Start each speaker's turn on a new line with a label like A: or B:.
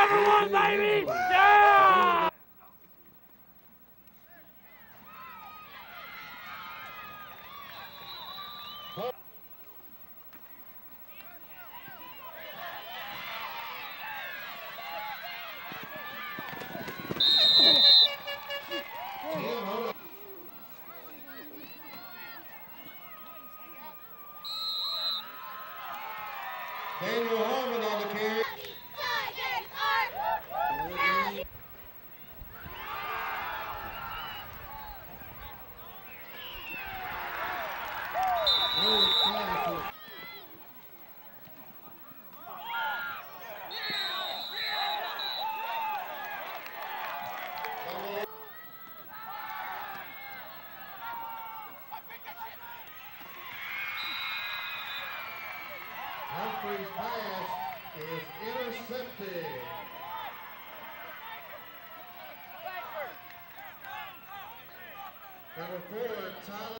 A: Number one, baby! Yeah!
B: Daniel Harmon on the carry.
A: Tigers are ready!
B: Humphrey's pass is intercepted. Number 4, Tyler.